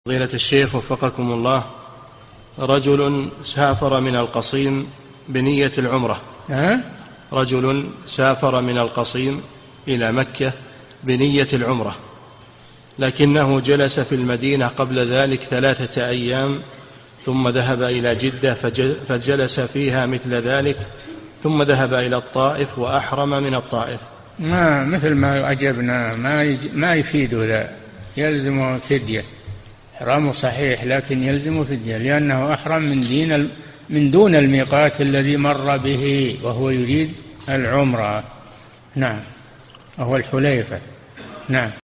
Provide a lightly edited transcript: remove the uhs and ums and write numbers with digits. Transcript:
فضيلة الشيخ وفقكم الله، رجل سافر من القصيم بنية العمرة. رجل سافر من القصيم إلى مكة بنية العمرة، لكنه جلس في المدينة قبل ذلك 3 أيام، ثم ذهب إلى جدة فجلس فيها مثل ذلك، ثم ذهب إلى الطائف وأحرم من الطائف. مثل ما أجبنا ما يفيد ذا، يلزم فدية. إحرامه صحيح لكن يلزم فدية، لأنه أحرم من دون الميقات الذي مر به وهو يريد العمرة. نعم، وهو الحليفة. نعم.